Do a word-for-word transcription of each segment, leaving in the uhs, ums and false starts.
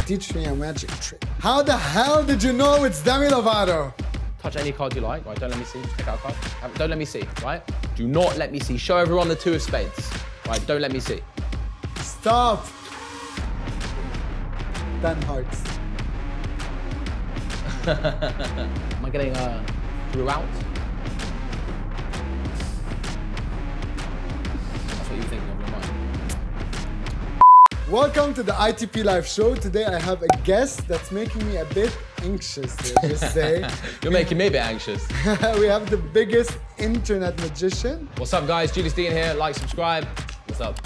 teach me a magic trick. How the hell did you know it's Demi Lovato? Touch any card you like, right? Don't let me see. Just take out a card. Don't let me see, right? Do not let me see. Show everyone the two of spades, right? Don't let me see. Stop. Ten hearts. Am I getting uh, throughout? That's what you think of your mind. Welcome to the I T P Live Show. Today I have a guest that's making me a bit anxious, let's just say. You're making me a bit anxious. We have the biggest internet magician. What's up, guys? Julius Dein here. Like, subscribe. What's up?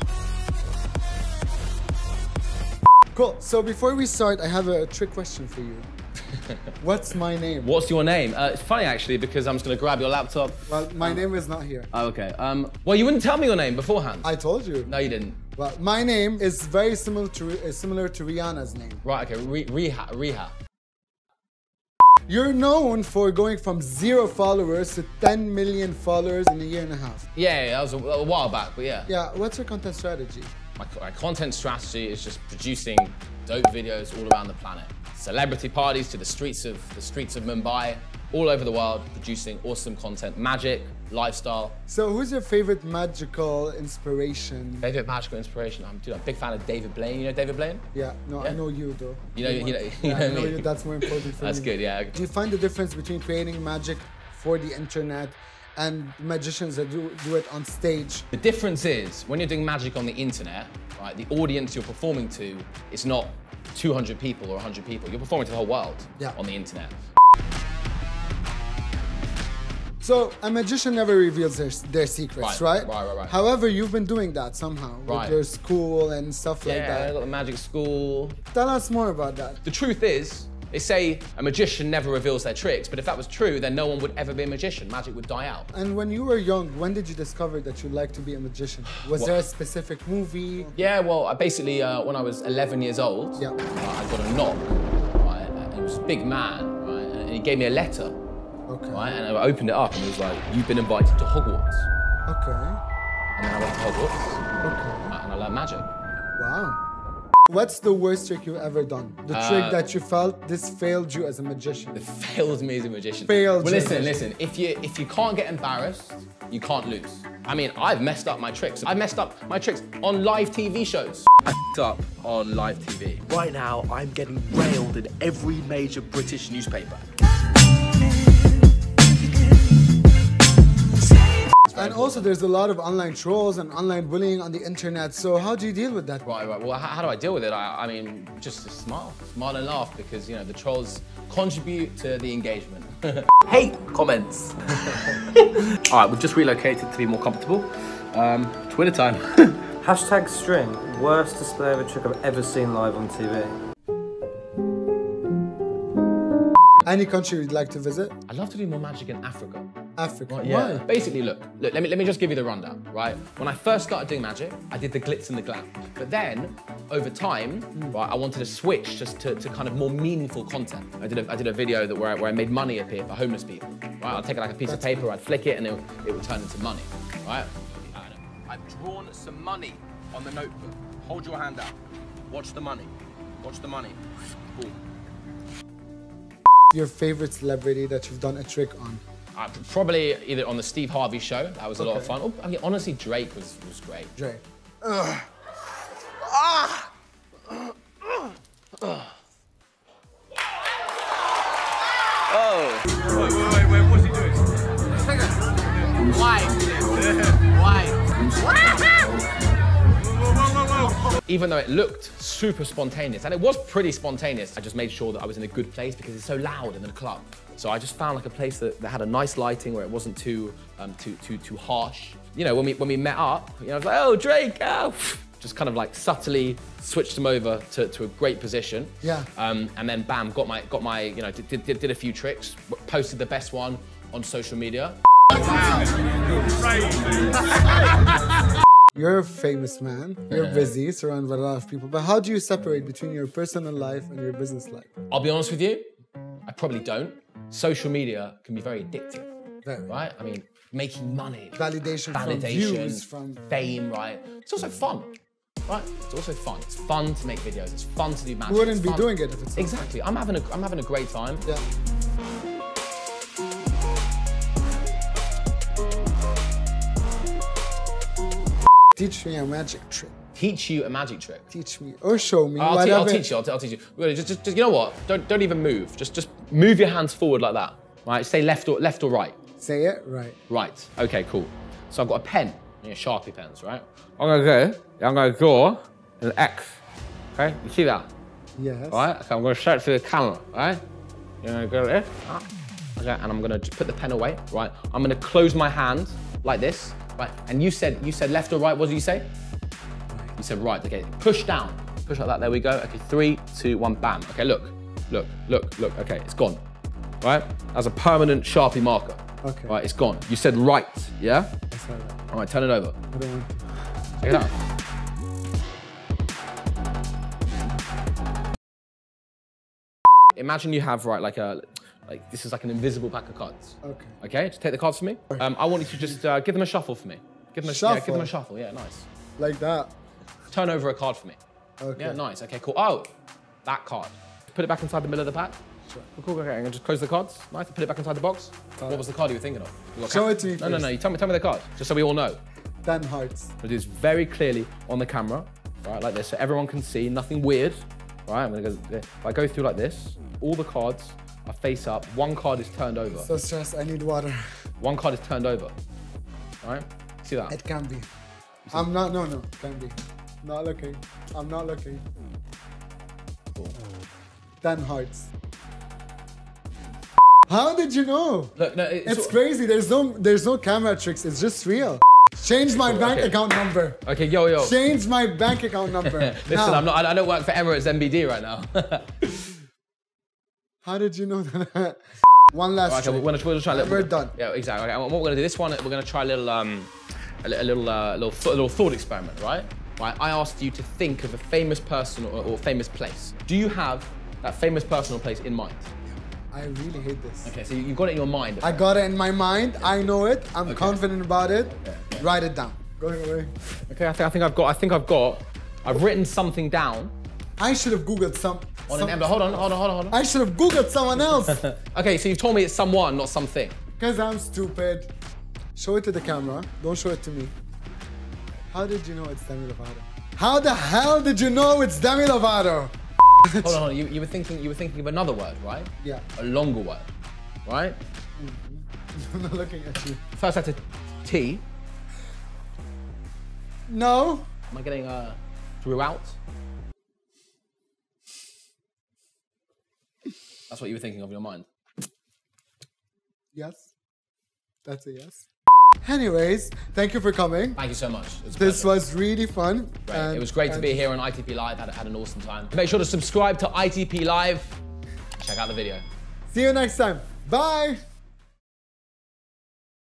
Cool. So before we start, I have a trick question for you. What's my name? What's your name? Uh, it's funny, actually, because I'm just going to grab your laptop. Well, my um, name is not here. Oh, okay. Um, well, you wouldn't tell me your name beforehand. I told you. No, you didn't. Well, my name is very similar to uh, similar to Rihanna's name. Right, okay. Re Riha. Riha. You're known for going from zero followers to ten million followers in a year and a half. Yeah, yeah, that was a, a while back, but yeah. Yeah, what's your content strategy? My, my content strategy is just producing dope videos all around the planet. Celebrity parties to the streets of the streets of Mumbai, all over the world, producing awesome content, magic, lifestyle. So who's your favorite magical inspiration? Favorite magical inspiration? I'm, dude, I'm a big fan of David Blaine. You know David Blaine? Yeah, no, yeah. I know you though. You know, you know, you yeah, know, I know me. you. That's more important for That's me. That's good, yeah. Do you find the difference between creating magic for the internet and magicians that do, do it on stage? The difference is, when you're doing magic on the internet, right, the audience you're performing to is not two hundred people or one hundred people. You're performing to the whole world yeah. on the internet. So a magician never reveals their, their secrets, right? Right, right, right, right. However, you've been doing that somehow right. with your school and stuff yeah, like that. Yeah, I got the magic school. Tell us more about that. The truth is, they say a magician never reveals their tricks, but if that was true, then no one would ever be a magician. Magic would die out. And when you were young, when did you discover that you'd like to be a magician? Was what? there a specific movie? Yeah, well, I basically, uh, when I was eleven years old, yeah. uh, I got a knock, right? And it was a big man, right? And he gave me a letter, okay. right? And I opened it up and it was like, you've been invited to Hogwarts. Okay. And then I went to Hogwarts. Okay. And I learned magic. Wow. What's the worst trick you've ever done? The uh, trick that you felt this failed you as a magician. It failed me as a magician. Failed Well, listen, listen. If you if you can't get embarrassed, you can't lose. I mean, I've messed up my tricks. I've messed up my tricks on live T V shows. I f***ed up on live T V. Right now, I'm getting railed in every major British newspaper. And also, there's a lot of online trolls and online bullying on the internet. So how do you deal with that? Right, right. Well, how, how do I deal with it? I, I mean, just to smile, smile and laugh, because you know the trolls contribute to the engagement. Hate comments. All right, we've just relocated to be more comfortable. Um, Twitter time. Hashtag string. Worst display of a trick I've ever seen live on T V. Any country you'd like to visit? I'd love to do more magic in Africa. Africa, right, yeah. Why? Basically, look, look, let me, let me just give you the rundown, right? When I first started doing magic, I did the glitz and the glam. But then, over time, mm. right, I wanted to switch just to, to kind of more meaningful content. I did a, I did a video that where, I, where I made money appear for homeless people, right? I'd take like a piece That's of paper, cool. I'd flick it, and it, it would turn into money, right? I've drawn some money on the notebook. Hold your hand out. Watch the money. Watch the money. Boom. Your favorite celebrity that you've done a trick on? Uh, probably either on the Steve Harvey show. That was a okay. lot of fun. Oh, I mean, honestly, Drake was was great. Drake. Ugh. Ah. Ugh. Ugh. Oh. Wait, wait, wait, wait, what's he doing? Why? Why? Even though it looked super spontaneous, and it was pretty spontaneous, I just made sure that I was in a good place because it's so loud in the club. So I just found like a place that, that had a nice lighting where it wasn't too, um, too, too, too harsh. You know, when we when we met up, you know, I was like, oh, Drake, oh. Just kind of like subtly switched him over to, to a great position. Yeah. Um, and then bam, got my got my you know did, did did a few tricks, posted the best one on social media. You're a famous man, you're yeah. busy, surrounded by a lot of people, but how do you separate between your personal life and your business life? I'll be honest with you, I probably don't. Social media can be very addictive, very. right? I mean, making money. Validation, validation from views, from... fame, right? It's also fun. right? It's also fun. It's fun to make videos. It's fun to do magic. You wouldn't it's be fun. doing it if it's not exactly. I'm having a I'm having a great time. Yeah. Teach me a magic trick. Teach you a magic trick. Teach me or show me. I'll, te I'll whatever. teach you. I'll, I'll teach you. Really, just, just, just, you know what? Don't, don't even move. Just, just move your hands forward like that. Right? Say left or left or right. Say it right. Right. Okay. Cool. So I've got a pen. You know, Sharpie pens, right? I'm gonna go. I'm gonna draw an X. Okay. You see that? Yes. All right. Okay. I'm gonna show it to the camera. Right? You're gonna go like this. Okay. And I'm gonna just put the pen away. Right. I'm gonna close my hand like this. Right. And you said you said left or right. What did you say? You said right, okay. Push down. Push like that, there we go. Okay, three, two, one, bam. Okay, look, look, look, look. Okay, it's gone. Right? That's a permanent Sharpie marker. Okay. Right, it's gone. You said right, yeah? I said right. All right, turn it over. I don't want to. Check it out. Imagine you have, right, like a, like this is like an invisible pack of cards. Okay. Okay, just take the cards for me. Um, I want you to just uh, give them a shuffle for me. Give them a Shuffle? Yeah, give them a shuffle, yeah, nice. Like that. Turn over a card for me. Okay. Yeah, nice. Okay, cool. Oh, that card. Put it back inside the middle of the pack. Sure. Cool, okay, and just close the cards. Nice. Put it back inside the box. Got what it. was the card you were thinking of? You got Show ca- it to me No, no, first. no. You tell me, tell me the card, just so we all know. Ten hearts. We'll do this very clearly on the camera, right, like this, so everyone can see. Nothing weird. Right. I'm gonna go. If I go through like this, all the cards are face up. One card is turned over. So stressed. I need water. One card is turned over. Right. See that? It can be. I'm not. No, no. It can be. Not looking. I'm not looking. Cool. Ten hearts. How did you know? Look, no, it's, It's crazy. There's no. There's no camera tricks. It's just real. Change my Cool, bank okay. account number. Okay, yo, yo. Change my bank account number. Listen, Now. I'm not. I don't work for Emirates M B D right now. How did you know that? One last Okay, trick. we're gonna, we're gonna try a little. We're done. Yeah, exactly. Okay, and what we're gonna do this one, we're gonna try a little, um, a, li- a little, uh, little, th- a little thought experiment, right? Right. I asked you to think of a famous person or, or famous place. Do you have that famous person or place in mind? I really hate this. Okay, so you- you've got it in your mind. I got it in my mind. I know it. I'm Okay. confident about it. Okay, okay. Write it down. Going away. Okay, I think I think I've got. I think I've got. I've written something down I should have Googled some. on some an envelope. Hold on, hold on, hold on, hold on. I should have Googled someone else. Okay, so you've told me it's someone, not something. Because I'm stupid. Show it to the camera. Don't show it to me. How did you know it's Demi Lovato? How the hell did you know it's Demi Lovato? Hold on, hold on. You, you were thinking. You were thinking of another word, right? Yeah. A longer word, right? I'm not looking at you. First letter T. No. Am I getting uh, throughout? That's what you were thinking of in your mind. Yes. That's a yes. Anyways, thank you for coming. Thank you so much. It was a This pleasure. was really fun. Great. and- It was great to and- be here on I T P Live. Had, had an awesome time. Make sure to subscribe to I T P Live. Check out the video. See you next time. Bye.